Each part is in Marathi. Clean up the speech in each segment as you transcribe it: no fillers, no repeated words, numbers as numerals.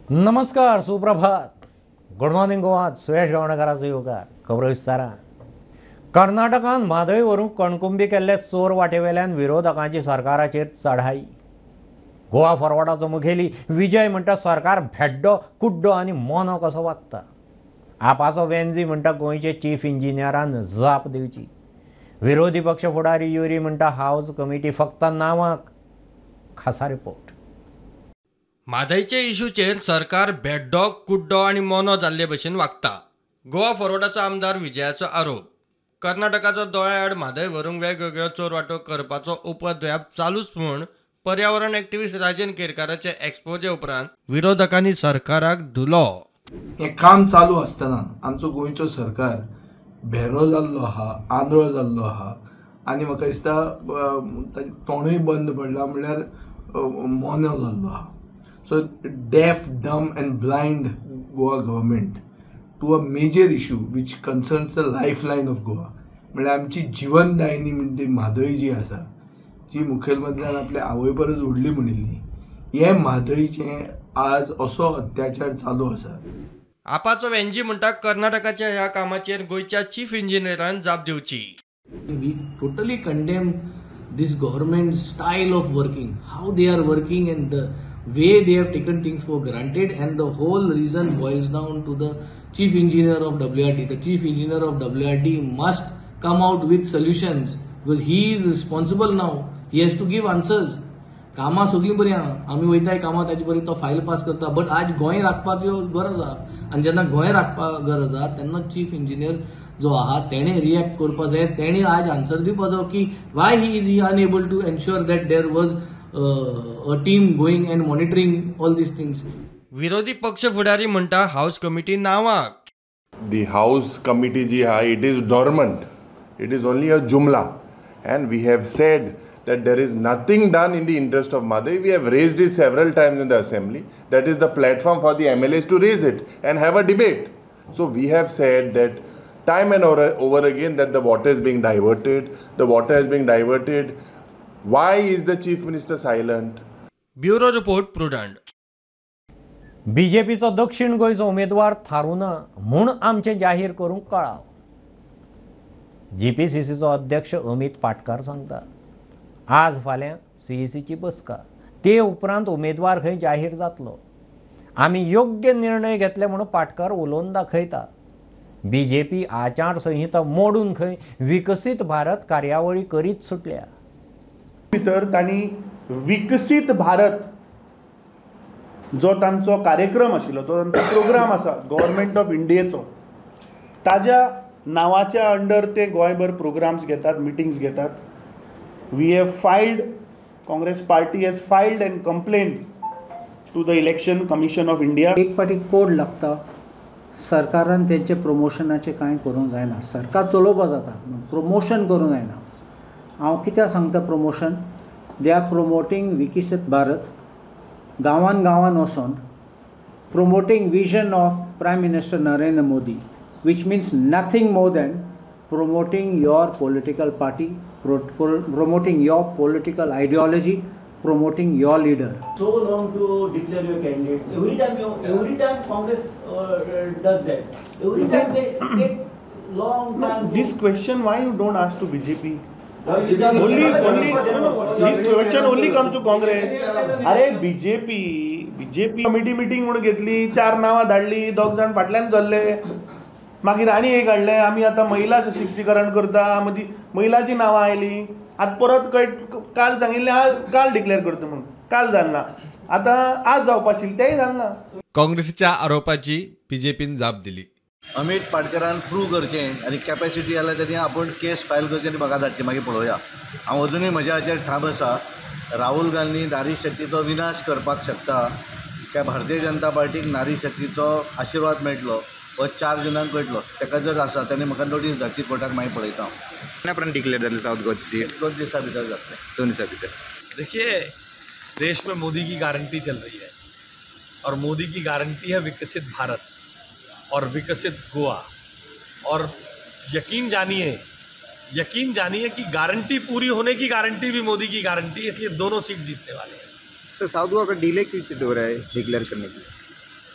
नमस्कार, सुप्रभात. Good morning Goa. सुयश गावणेकाराचो योगा खबरो विस्तारा. कर्नाटकान म्हादय व्हरूंक कणकुंबी केल्ले चोर वाटेवेल्यान विरोधकांची सरकाराचेर चढाई. गोवा फॉरवर्डाचो मुखेली विजय म्हणटा सरकार भेड्डो कुड्डो आनी मोनो कसो वागता. आपाचो वेंजी म्हणटा गोंयचे चीफ इंजिनियरान जाप दिवची. विरोधी पक्ष फुडारी युरी म्हणटा हाऊस कमिटी फक्त नांवाक. खासा रिपोर्ट. म्हादयचे इशूचेर सरकार भेड्डो कुड्डो आनी मोनो जाल्ले भशेन वागता. गोवा फॉरवर्डाचो आमदार विजयाचो आरोप. कर्नाटकाचो दोळ्या आड म्हादय व्हरूंक वेगवेगळ्यो चोरवाटो करपाचो उपद्व्याप चालूच म्हूण पर्यावरण एक्टिव्हिस्ट राजन केरकाराचे एक्सपोजे उपरांत विरोधकांनी सरकाराक धुलो. हे काम चालू आसतना आमचो गोंयचो सरकार भेरो जाल्लो आहा, आंधळो जाल्लो आहा आनी म्हाका दिसता तोंडूय बंद पडला म्हणल्यार मोनो जाल्लो आहा. So deaf, dumb and blind Goa government to a major issue which concerns the lifeline of Goa. म्हणजे आमची जीवनदायिनी म्हणटी म्हादय जी आसा जी मुखेलमंत्र्यान आपल्या आवय परस व्हडली म्हणिल्ली, हे म्हादयचे आज असो अत्याचार चालू आसा. आपाचो वेंजी म्हणटा कर्नाटकाच्या ह्या कामाचेर गोंयच्या चीफ इंजिनियरान जाप दिवची. We totally condemn this government style of working, how they are working and the way they have taken things for granted, and the whole reason boils down to the chief engineer of WRT. The chief engineer of WRT must come out with solutions because he is responsible now. He has to give answers. कामां सगळीं बरीं आहा, आमी वयताय कामां ताजे बरी तो फायल पास करता, बट आज गोंय राखपाची गरज आहा आनी जेन्ना गोंय राखपाक गरज आहा तेन्ना चीफ इंजिनियर जो आहा तेणे रिएक्ट करपा जाय. तेणे आज आन्सर दिवपा जाय की why he is unable to ensure that there was a team going and monitoring all these things. विरोधी पक्ष फुडारी म्हणटा हाऊस कमिटी नावाक. The house committee ji hai, it is dormant. It is only a jumla, and we have said that there is nothing done in the interest of Madai. We have raised it several times in the assembly. That is the platform for the MLAs to raise it and have a debate. So we have said that time and over again that the water is being diverted. The water is being diverted. Why is the chief minister silent? Bureau report Prudent. बीजेपीचो दक्षिण गोंयचो उमेदवार थारूना म्हूण आमचें जाहीर करूंक कळाव. जीपीसीसीचो अध्यक्ष अमित पाटकार सांगता. आज फाल्यां सीईसीची बसका, ते उपरांत उमेदवार खंय जाहीर जातलो. आमी योग्य निर्णय घेतले म्हणून पाटकार उलोवन दाखयता. बीजेपी आचारसंहिता मोडून खंय विकसीत भारत कार्यावळी करीत सुटल्या. भितर तांणी विकसीत भारत जो तांचो कार्यक्रम आशिल्लो, तो तांचो प्रोग्राम आसा गव्हर्मेंट ऑफ इंडियेचो, ताज्या नांवाच्या अंडर ते गोंयभर प्रोग्राम्स घेतात, मिटिंग्स घेतात. We have filed, Congress party has filed and complain to the Election Commission of India. एक पाटी कोड लागता. सरकारान तेंचे प्रमोशनाचें कांय करूंक जायना. सरकार चलोवपा जाता, प्रमोशन करूंक जायना. हांव कित्याक सांगता प्रमोशन? दे आर प्रोमोटींग विकसीत भारत. गांवान गांवान वचोन promoting vision of prime minister Narendra Modi, which means nothing more than promoting your political party, promoting your political ideology, promoting your leader. So long to declare your candidates. Every time Congress does that. Every time they take long time. This question, why you don't ask to BJP? This question only comes to Congress. अरे BJP कमिटी मीटिंग म्हणून घेतली, 4 नांवां धाडली, 2 जाण फाटल्यान चल्ले, मागीर आनी एक हाडलें. आमी आतां महिला सशक्तीकरण करता, मदीं महिलाची नांवां आयलीं. आतां परत काल सांगिल्लें काल डिक्लेअर करता म्हणून, काल जालना. आतां आज जावपा आशिल्लें तेंय जालना. काँग्रेसीच्या आरोपाची बीजेपीन जाप दिली. अमित पाटकरान प्रूव करचें आनी कॅपॅसिटी जाल्यार तेणी आपूण केस फायल करची आनी म्हाका धाडची, मागीर पळोवया. हांव अजुनूय म्हज्या हाचेर ठाम आसा. राहुल गांधी नारी शक्तीचो विनाश करपाक शकता काय भारतीय जनता पार्टीक नारी शक्तीचो आशिर्वाद मेळटलो हो 4 जुनाक कळटलो. ताका जर आसा तेणी म्हाका नोटीस धाडची कोर्टाक, मागीर पळयता. केन्ना डिक्लेअर जालें साउथ गोवाची सीट? 2 दिसां भितर जातलें. 2 दिसां भितर. देखिए, देश में मोदी की गारंटी चल रही है और मोदी की गारंटी है विकसित भारत और विकसित गोवा. और यकीन जानिए कि गारंटी पूरी होने की गारंटी भी मोदी की गारंटी है, इसलिए दोनों सीट जीतने वाले हैं. सर, साउथ गोवा का डिले क्यों सिद्ध हो रहा है डिक्लेयर करने के लिए?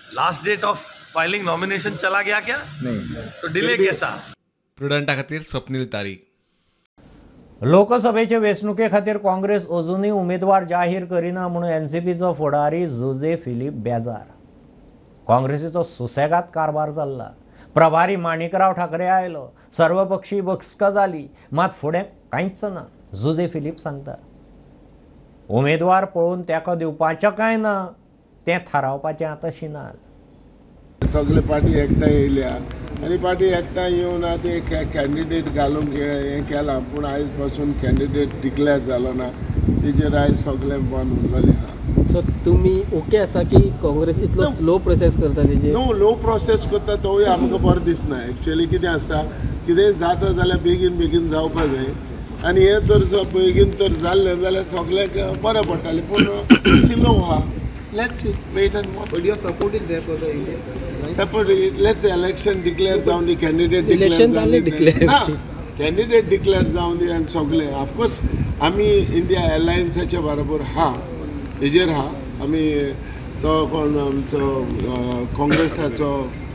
Last date of filing nomination चला गया क्या? नहीं. तो डिले कैसा? प्रुडंटा खातीर स्वप्नील तारी. लोकसभेचे वेंचणुके खातीर काँग्रेस अजूनय उमेदवार जाहीर करिना म्हणून एनसीपीचो फुडारी जोझे फिलीप बेजार. काँग्रेसीचो सुसेगाद कारभार चल्ला. प्रभारी माणिकराव ठाकरे आयलो, सर्वपक्षीय बसका जाली, मात फुडें कांयच ना, जोझे फिलीप सांगता. उमेदवार पळोवन तेका दिवपाचें काय ना तें थारावपाचें आतां शिनाल. सगळे पार्टी एकठांय येयल्या आनी पार्टी एकठांय येवन ते कॅन्डिडेट घालूंक हें केलां, पूण आयज पासून कॅन्डिडेट डिक्लेअर जालो ना, तेजेर आयज सगळें बंद उरलेलें आहा. सो तुमी ओके आसा की काँग्रेस इतलो स्लो प्रोसेस करता तेजेर? नो, लो प्रोसेस करता तोय आमकां बरो दिसना. एक्चुअली कितें आसता, कितेंय जाता जाल्यार बेगीन जावपा जाय आनी हें तर बेगीन तर जाल्लें जाल्यार सगळ्यांक बरें पडटलें, पूण स्लो आहा. Let's see, wait and watch. But you are supporting there for the Indian, right? Separate, let's say election declare down the candidate election declare. Candidate declare down the and सगळे. Of course, आमी इंडिया अलायन्साच्या बरोबर हा, हेजेर हा. आमी तो कोण आमचो काँग्रेसाचो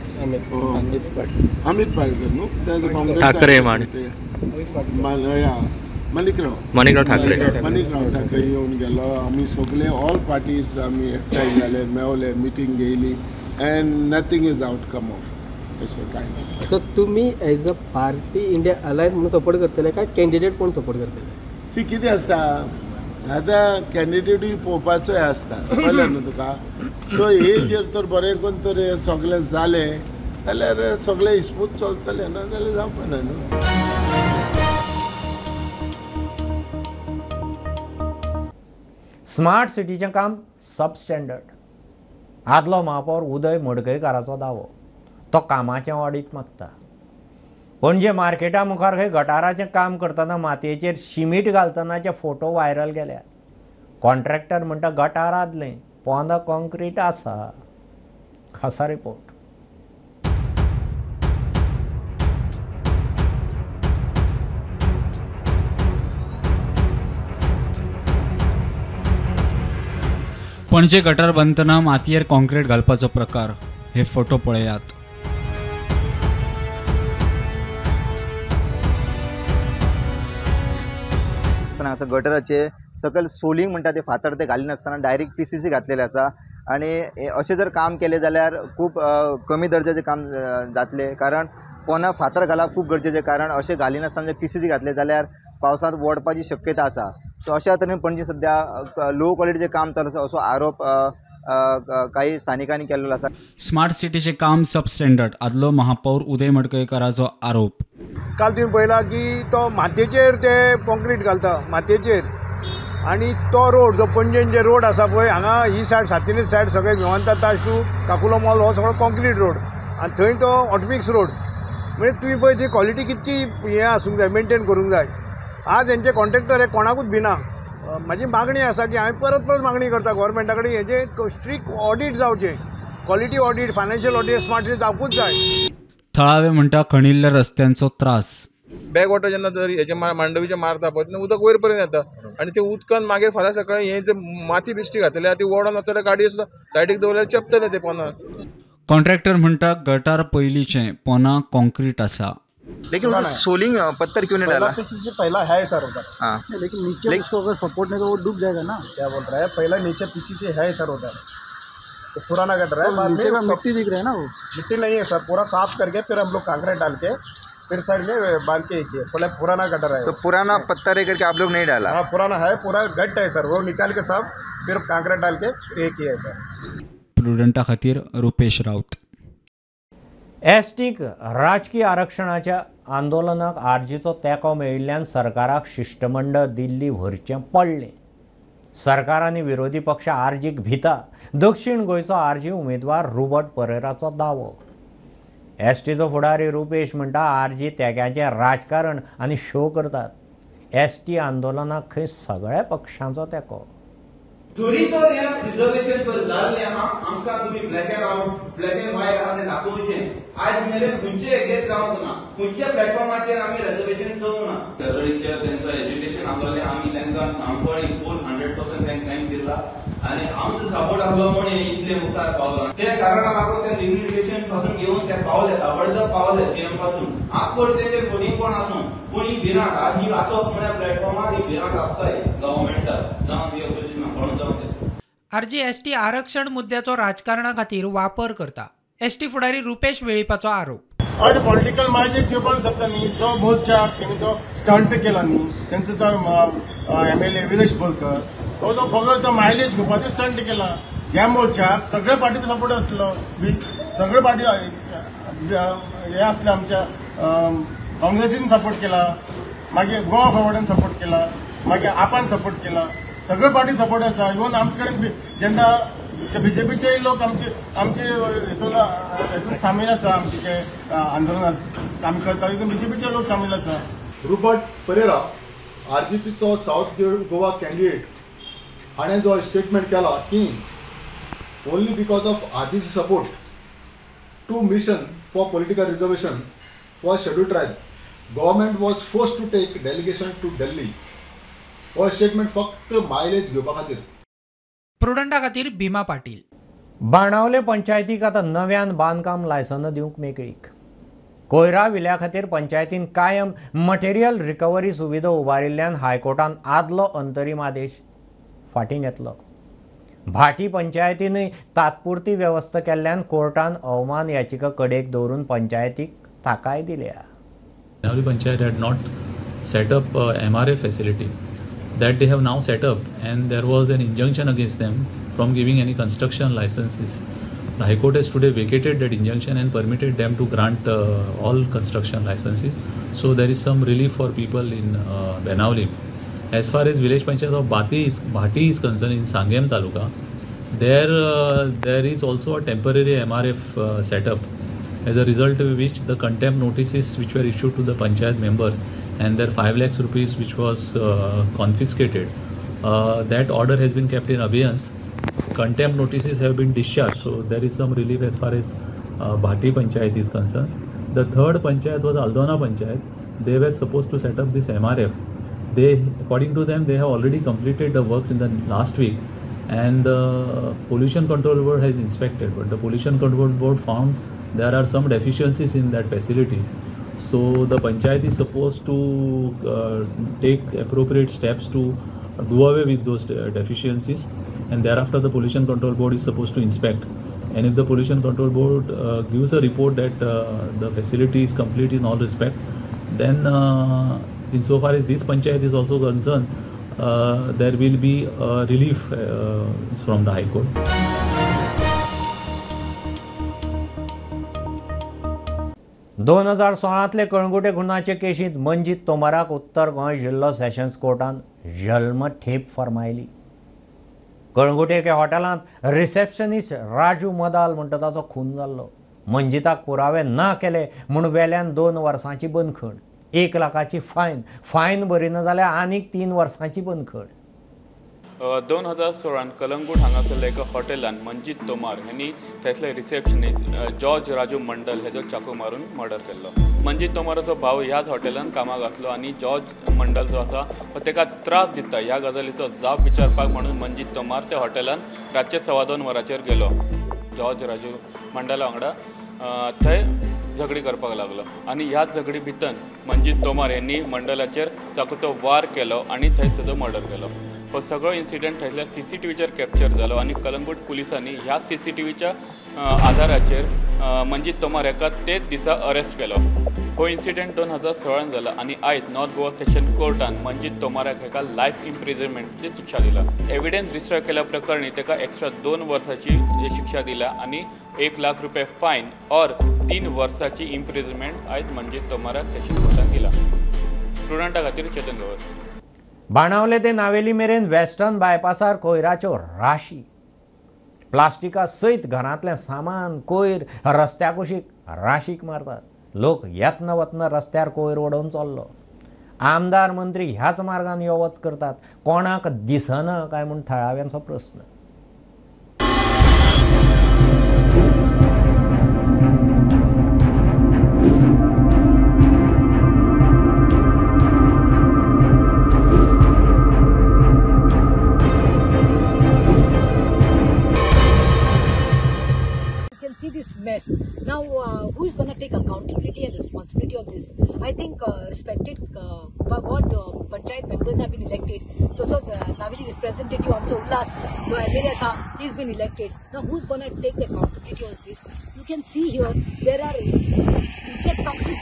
अमित पाटकर न्हू, तेजो काँग्रेस ठाकरे माणिकराव ठाकरे येवन गेलो. आमी सगळे ऑल पार्टीज आमी एकठांय जाले, मेवले, मिटींग घेयली and nothing is outcome of अशें कांय ना. सो तुमी as a party India alliance म्हणून सपोर्ट करतले काय कॅन्डिडेट म्हणून सपोर्ट करतले? सी कितें आसता, आतां कॅन्डिडेटूय पळोवपाचोय आसता, कळ्ळें न्हू तुका. सो हेजेर तर बरें करून तर सगळें जालें जाल्यार सगळें स्मूथ चलतलें, ना जाल्यार जावपा ना न्हू. स्मार्ट सिटीचें काम सबस्टँडर्ड. आदलो महापौर उदय मडकयकाराचो दावो. तो कामाचें ऑडिट मागता. पणजे मार्केटा मुखार खंय गटाराचें काम करतना मातयेचेर शिमीट घालतनाचे फोटो व्हायरल केल्यात. कॉन्ट्रॅक्टर म्हणटा गटार आदलें, पोंदा कॉन्क्रीट आसा. खासा रिपोर्ट. पणजे गटार बांदतना मातयेर कॉन्क्रीट घालपाचो प्रकार. हे फोटो पळयात. हांगासर गटराचे सकयल सोलिंग म्हणटा ते फातर ते घालिनासतना डायरेक्ट PCC घातलेले आसा आनी अशें जर काम केलें जाल्यार खूब कमी दर्जाचें काम जातलें. कारण पोंदा फातर घालप खूब गरजेचें, कारण अशें घालिनासतना जर PCC घातलें जाल्यार पावसांत वोडपाची शक्यता आसा. सो अशा तरेन पणजे सद्या लो क्वॉलिटीचें काम चालू आसा असो आरोप काही स्थानिकांनी केलेलो आसा. स्मार्ट सिटीचे काम सबस्टँडर्ड. आदलो महापौर उदय मडकयकाराचो आरोप. काल तुम्ही पळयला की तो मातयेचेर ते कॉन्क्रीट घालता, मातयेचेर. आनी तो रोड जो पणजेन जे रोड आसा पळय, हांगा ही सायड सातिनीज सायड सगळे विमानता ताज टू काकुलो मॉल हो सगळो कॉन्क्रीट रोड आनी थंय तो ऑटोमिक्स रोड. म्हणजे तुम्ही पळय ती क्वॉलिटी कितकी हें आसूंक जाय, मेंटेन करूंक जाय. आज हेंचे कॉन्ट्रॅक्टर हे कोणाकूच भिना. म्हाजी मागणी आसा की हांवें परत मागणी करता गोवोरमेंटा कडेन हेजे स्ट्रिक्ट ऑडीट जावचे, quality audit, financial audit smart city जावपूच जाय. थळावे म्हणटा खणिल्ल्या रस्त्यांचो त्रास. बॅक वॉटर जेन्ना तर हेचे मांडवीचे मारता पळय तेन्ना उदक वयर पर्यंत येता आनी ते उदकान मागीर फाल्यां सकाळीं हे जे माती बिश्टी घातलेली ती ओडोन वचले गाडयो सुद्दां सायडीक दवरल्यार चेपतले ते पोंदा. कॉन्ट्रॅक्टर म्हणटा गटार पयलींचें, पोंदा कॉन्क्रीट आसा. लेकिन सोलिंग पत्थर क्यों नहीं डाला? PCC पहला है सर उधर. हाँ. लेकिन नीचे उसको अगर सपोर्ट नहीं तो वो डूब जाएगा ना. क्या बोल रहा है, पहला नीचे PCC है सर उधर, तो पुराना गटर है. नीचे में मिट्टी दिख रहा है ना, वो मिट्टी नहीं है सर. पूरा साफ करके फिर हम लोग कांक्रीट डाल के फिर साइड में बांध के किए. पहले पुराना गटर है, तो पुराना पत्थर है करके आप लोग नहीं डाला? हाँ पुराना है, पूरा गट है सर, वो निकाल के सब फिर कांक्रीट डाल के ये किया है सर. प्रुडंटा खातीर रुपेश राऊत. एसटीक राजकीय आरक्षणाच्या आंदोलनाक आरजीचो तेंको मेळिल्ल्यान सरकाराक शिष्टमंडळ दिल्ली व्हरचें पडलें. सरकार आनी विरोधी पक्ष आरजीक भिता. दक्षिण गोंयचो आरजी उमेदवार रोबर्ट परेराचो दावो. एसटीचो फुडारी रुपेश म्हणटा आरजी तेग्याचें राजकारण आनी शो करतात. एसटी आंदोलनाक खंय सगळ्या पक्षांचो तेंको. थोडी तर ह्या रिझर्वेशन पर जाल्ले आहा आमकां तुमी ब्लॅक एंड व्हायट आहा तें दाखोवचें. आज मेरेन खंयचे हेजेर जावंक ना, खंयच्या प्लॅटफॉर्माचेर आमी रिझर्वेशन चोवंक ना. दरवेळीचे तेंचो एज्युकेशन आसलें आमी तांकां काणकोण 400% तांकां टायम दिला आणि आमचं सपोर्ट आसलो म्हणून इतले मुखार पावला ते कारणाक लागून ते रिम्युनिकेशन पासून घेऊन ते पावले ताबडतोब पावले सीएम पासून आज कोण तेचे कोणी कोण आसूं कोणी भिरांट आज ही आसप म्हळ्यार प्लॅटफॉर्मार ही भिरांट आसताय गव्हर्मेंटाक जावं ती ऑपोजिशन कोण जावं ते आरजी एसटी आरक्षण मुद्द्याचो राजकारणा खातीर वापर करता एसटी फुडारी रुपेश वेळीपाचो आरोप आज पॉलिटिकल मायलेज घेवपाक शकता न्ही तो मोर्चा तेणी तो स्टंट केला न्ही तेंचो तो MLA विरेश बोरकर तो जो फगत तो मायलेज घेवपाचो स्टंट केला ह्या मोर्चाक सगळ्या पार्टीचो सपोर्ट आसलो सगळे पार्टी हे आसले आमच्या काँग्रेसीन सपोर्ट केला मागीर गोवा फॉरवर्डान सपोर्ट केला मागीर आपान सपोर्ट केला सगळे पार्टी सपोर्ट आसा इवन आमचे कडेन जेन्ना बीजेपीचे लोक आमचे हेतून सामील आसा आमचे आंदोलनात काम करता हितून बीजेपीचे लोक सामील आसा. रुपर्ट परेरा RGPचो साऊथ गोवा कॅन्डिडेट हाणें जो स्टेटमेंट केला की only because of RGC support to mission for political reservation for scheduled tribe government was force to take delegation to Delhi. हो स्टेटमेंट फक्त मायलेज घेवपा खातीर. प्रुडंटा खातीर भीमा पाटील. बाणावले पंचायतीक आतां नव्यान बांदकाम लायसनां दिवंक मेकळीक. कोयरा विल्या खातीर पंचायतीन कायम मटेरियल रिकवरी सुविधा उबारिल्ल्यान हायकोर्टान आदलो अंतरीम आदेश फाटीं घेतलो. भाटी पंचायतीनय तात्पुरती वेवस्था केल्ल्यान कोर्टान अवमान याचिका कडेक दवरून पंचायतीक ताकाय दिल्या. Banavali Panchayat had not set up MRA facility that they have now set up, and there was an injunction against them from giving any construction licenses. The High Court has today vacated that injunction and permitted them to grant all construction licenses. So there is some relief for people in Banavali. As far as village panchayat of Bhati is concerned in Sangem Taluka, there is also a temporary MRF set up. As a result of which the contempt notices which were issued to the panchayat members and their 5 lakhs rupees which was confiscated, that order has been kept in abeyance. Contempt notices have been discharged, so there is some relief as far as Bhati Panchayat is concerned. The third Panchayat was Aldona Panchayat. They were supposed to set up this MRF. According to them, they have already completed the work in the last week, and the Pollution Control Board has inspected, but the Pollution Control Board found there are some deficiencies in that facility. So the panchayat is supposed to take appropriate steps to do away with those deficiencies, and thereafter the Pollution Control Board is supposed to inspect. And if the Pollution Control Board gives a report that the facility is complete in all respect, then insofar as this panchayat is also concerned, there will be relief from the High Court. दोन 2016 कळंगुटे गुन्ह्याचे केशींत मंजीत तोमाराक उत्तर गोंय जिल्लो सेशन्स कोर्टान जल्मठेप फरमायली. कळंगुटे एके हॉटेलांत रिसेप्शनिस्ट राजू मदाल म्हणटा ताचो खून जाल्लो. मंजिताक पुरावे ना केले म्हूण वेल्यान 2 वर्सांची बंदखण, 1 लाखाची फायन भरिना जाल्यार आनीक 3 वर्सांची बंदखण. 2016 कलंगूट हांगासरल्या एका हॉटेलान मंजीत तोमार यांनी थंयसले रिसेप्शनिस्ट जॉर्ज राजू मंडल हेजो चाकू मारून मर्डर केल्लो. मंजीत तोमाराचो भाव ह्याच हॉटेलान कामाक आसलो आनी जॉर्ज मंडल जो आसा तो ताका त्रास दिता ह्या गजालीचो जाप विचारपाक म्हणून मंजीत तोमार त्या हॉटेलान रातचे 2:15 वरांचेर गेलो. जॉर्ज राजू मंडला वांगडा थंय झगडी करपाक लागलो आनी ह्याच झगडी भितर मंजीत तोमार यांनी मंडलाचेर चाकूचो वार केलो आनी थंय ताचो मर्डर केलो. हो सगळो इन्सिडंट थंयसल्या CCTVचेर कॅप्चर जालो आनी कलंगूट पुलिसांनी ह्या CCTVच्या आधाराचेर मंजीत तोमार हेका तेच दिसा अरेस्ट केलो. हो इन्सिडंट 2016 जाला आनी आयज नॉर्थ गोवा सेशन कोर्टान मंजीत तोमाराक हेका लायफ इम्प्रिजनमेंटची शिक्षा दिला. एविडन्स डिस्ट्रॉय केल्या प्रकरणी तेका एक्स्ट्रा 2 वर्साची शिक्षा दिला आनी 1 लाख रुपये फायन और 3 वर्साची इम्प्रिजनमेंट आयज मंजीत तोमाराक सेशन कोर्टान दिला. स्टुडंटा खातीर चेतन गवस. बाणावले ते नावेली मेरेन वेस्टर्न बायपासार कोयराच्यो राशी. प्लास्टिका सयत घरांतलें सामान कोयर रस्त्याक कुशीक राशीक मारतात. लोक येतना वतना रस्त्यार कोयर उडोवन चल्लो. आमदार मंत्री ह्याच मार्गान यो वच करतात. कोणाक दिसना काय म्हूण थळाव्यांचो प्रस्न. see this mess. Now, who is going to take accountability and responsibility of this? I think respected what panchayat members have been elected. Those Navili representative also Ullas, so MLA he's been elected. Now, who's going to take the accountability of this? You can see here there are toxic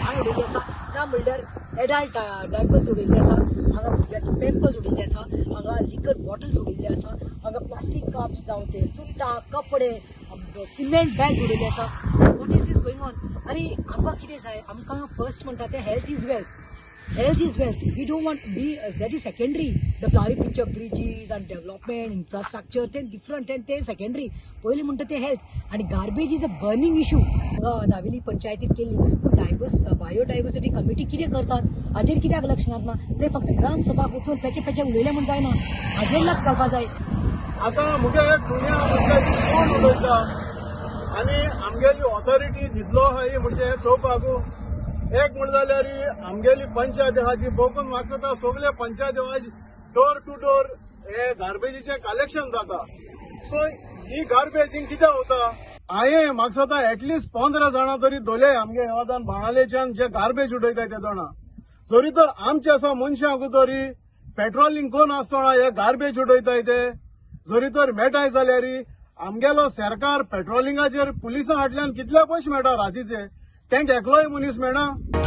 adult diapers उडयल्ले आसा, हांगा भुरग्याचे पेम्पर्स उडयल्ले आसा, हांगा लिकर बॉटल्स उडयल्ले आसा, हांगा प्लास्टीक कप्स जावं ते चुट्टा कपडे सिमेंट बॅग उडयल्ले आसा. So what is this going on? आनी आमकां कितें जाय? आमकां फर्स्ट म्हणटा ते health is wealth. Health is wealth. We don't want to be that is secondary. The flowery picture bridges and development, infrastructure, then different and they secondary. पहिले म्हणटा ते health आणि garbage is a burning issue. Navelim पंचायतीत केली पण बायोडायव्हर्सिटी कमिटी कितें करतात? हाजेर कित्याक लक्ष घालना? ते फक्त ग्रामसभाक वचून पेचे उलयले म्हण जायना. हाजेर लक्ष घालपाक जाय. आता मुगे दुनिया कोण उलयता आनी आमगेली ऑथॉरिटी न्हिदलो आहा म्हणजे चोवपाक एक म्हण जाल्यार आमगेली पंचायत आहा ती भोवकून म्हाका सगळे पंचायती वायज डोर टू डोर हे गार्बेजीचे कलेक्शन जाता. सो ही गार्बेज कितें वता? हांवें म्हाका एटलिस्ट 15 जाणां तरी दोले आमगे हेवादान बाणालेच्यान जे गार्बेज उडयताय ते जाणा. जरी तर आमचे असा मनशांक तरी पेट्रोलिंग कोण आसतना हे गार्बेज उडयताय ते जरी तर मेळटाय जाल्यार आमगेलो सरकार पेट्रोलिंगाचेर पुलिसां फाटल्यान कितले पयशे मेळटा रातीचे तेंक एकलोय मनीस मेळना.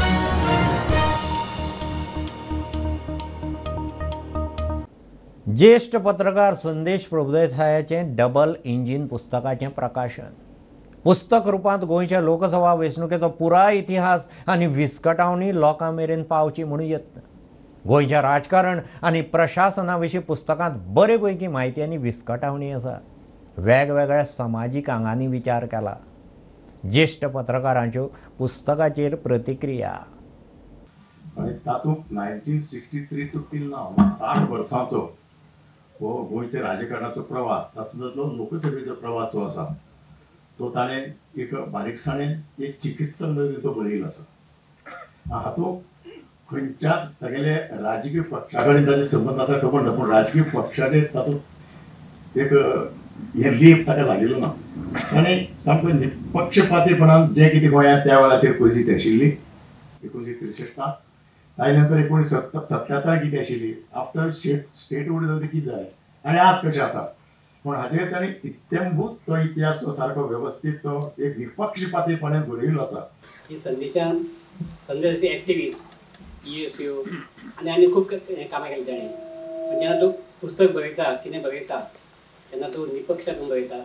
ज्येष्ठ पत्रकार संदेश प्रभुदेसायाचें डबल इंजिन पुस्तकाचें प्रकाशन. पुस्तक रुपांत गोंयच्या लोकसभा वेंचणुकेचो पुराय इतिहास आनी विस्कटावणी लोकां मेरेन पावची म्हणून यत्न. गोंयचें राजकारण आनी प्रशासना विशीं पुस्तकांत बरे पैकी म्हायती आनी विस्कटावणी आसा. वेगवेगळ्या समाजीक आंगांनी विचार केला. ज्येष्ठ पत्रकारांच्यो पुस्तकाचेर प्रतिक्रिया. आनी तातूंत 1963 टू टील नाव 60 वर्सांचो हो गोंयच्या राजकारणाचो प्रवास तातूंतलो लोकसभेचो प्रवास जो आसा तो ताणें एक बारीकसाणेन एक चिकित्सक नदरेन तो बरयलो आसा. हातूंत खंयच्याच तागेले राजकीय पक्षा कडेन ताजे संबंद आसा खबर ना पूण राजकीय पक्षाचे तातूंत एक हे लेप ताका लागिल्लो ना. ताणें सामको निपक्षपातीपणान जे कितें गोंयांत त्या वेळाचेर परिस्थिती आशिल्ली 1963 ताजे नंतर 1977 कितें आशिल्ली आफ्टर स्टेट उडीत जाता कितें जालें आनी आज कशें आसा. पूण हाचेर ताणें इत्थंभूत तो इतिहास तो सारको वेवस्थीत तो एक निपक्षपातीपणान बरयल्लो आसा. ही संदेश एक्टिविस्ट ESO आनी खूब कामां केली ताणें. जेन्ना तूं पुस्तक बरयता कितें बरयता तेन्ना तूं निपक्षान बरयता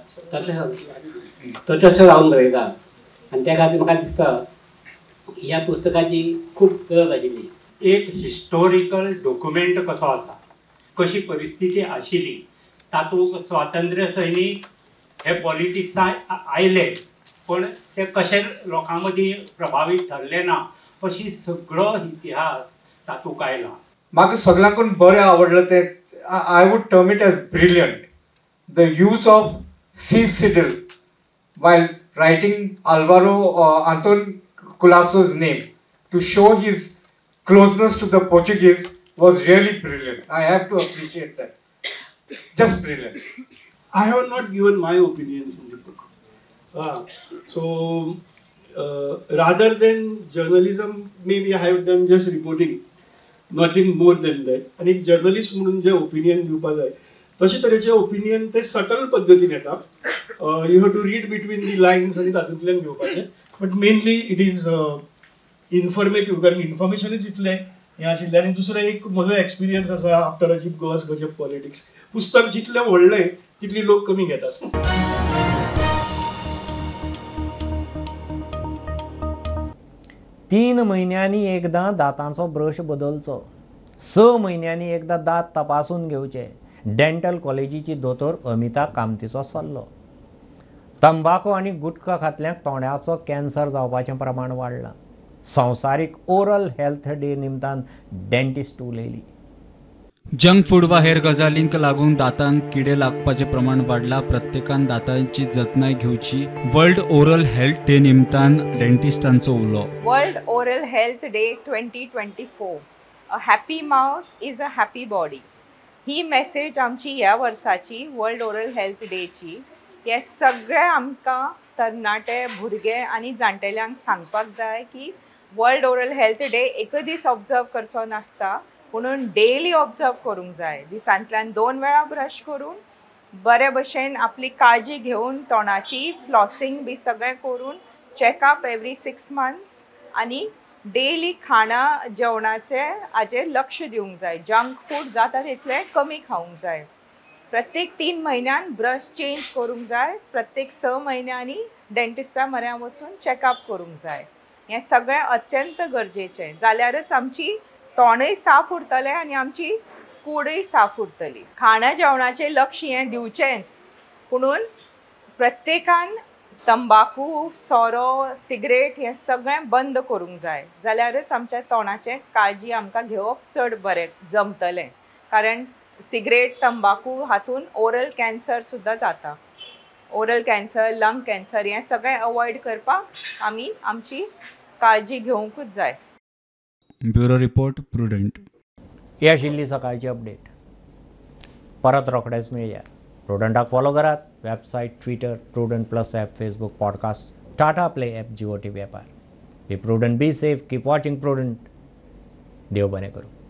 तटस्थ रावन बरयता आनी त्या खातीर म्हाका दिसता ह्या पुस्तकाची खूब गरज आशिल्ली. एक हिस्टोरिकल डॉक्युमेंट कसो आसा, कशी परिस्थिती आशिल्ली, तातूंत स्वातंत्र्य सैनीक हे पॉलिटिक्सांत आयले पण ते कशे लोकां मदीं प्रभावीत ठरले ना अशी सगळो इतिहास तातूंत आयला. म्हाका सगळ्यांकून बरें आवडलें ते I would term it as brilliant the use of see sidle while writing Alvaro Anton Colaço's name to show his closeness to the Portuguese was really brilliant. I have to appreciate that. Just brilliant. I have not given my opinions in the book. So rather than journalism, maybe I have done just reporting, nothing more than that. And एक journalist म्हणून जे opinion दिवपा जाय तशे तरेचे ओपिनियन ते सटल पद्धतीन येता. You have to read between the lines आनी तातूंतल्यान घेवपाचें. But mainly it is informative कारण इन्फॉर्मेशनूच इतलें हें आशिल्लें. आनी दुसरो एक म्हजो एक्सपिरियन्स आसा आफ्टर अचीव गोवाज गजब पॉलिटिक्स. पुस्तक जितलें व्हडलें तितली लोक कमी घेतात. 3 म्हयन्यांनी एकदां दांतांचो ब्रश बदलचो. 6 म्हयन्यांनी एकदां दांत तपासून घेवचे. डेंटल कॉलेजीची दोतोर अमिता कामतीचो सल्लो. तंबाखू आनी गुटखा खातल्यांक तोंड्याचो कॅन्सर जावपाचें प्रमाण वाडलां. संवसारीक ओरल हेल्थ डे निमतान डेंटिस्ट उलयली. जंक फूड वा हेर गजालींक लागून दातांक किडे लागपाचें प्रमाण वाडलां. प्रत्येकान दातांची जतनाय घेवची. वर्ल्ड ओरल हेल्थ डे निमतान डेंटिस्टांचो उलो. World oral health day 2024. A happy mouth is a happy body. ही मेसेज आमची ह्या वर्साची वर्ल्ड ओरल हेल्थ डेची. हे सगळे आमकां तरणाटे भुरगे आनी जाणटेल्यांक सांगपाक जाय की वर्ल्ड ओरल हेल्थ डे एक दीस ऑब्जर्व करचो नासता, म्हणून डेली ऑब्जर्व करूंक जाय. दिसांतल्यान 2 वेळा ब्रश करून बरे भशेन आपली काळजी घेवन तोंडाची फ्लॉसिंग बी सगळें करून चॅकअप एवरी 6 मंथ्स आनी डेली खाणा जेवणाचे हाजेर लक्ष दिवंक जाय. जंक फूड जाता तितलें कमी खावंक जाय. प्रत्येक 3 म्हयन्यान ब्रश चेंज करूंक जाय. प्रत्येक 6 म्हयन्यांनी डेंटिस्टा म्हऱ्यान वचून चॅकअप करूंक जाय. हें सगळें अत्यंत गरजेचें. जाल्यारच आमची तोंडय साफ उरतलें आनी आमची कूडय साफ उरतली. खाणा जेवणाचें लक्ष हें दिवचेंच, पुणून प्रत्येकान तंबाखू, सोरो, सिगरेट हें सगळें बंद करूंक जाय. जाल्यारच आमच्या तोंडाचें काळजी आमकां घेवप चड बरें जमतलें. कारण सिगरेट, तंबाखू हातून ओरल कॅन्सर सुद्दां जाता. ओरल कॅन्सर, लंग कॅन्सर हें सगळें अवॉयड करपाक आमी आमची काळजी घेवंकूच जाय. Bureau report prudent. ही आशिल्ली सकाळची अपडेट. परत रोखडेच मेळया. प्रुडंटाक फॉलो करात. Website, Twitter, Prudent plus app, Facebook, podcast, Tata Play app, Jio TV ॲपार. Be Prudent, be safe, keep watching Prudent. देव बरें करूं.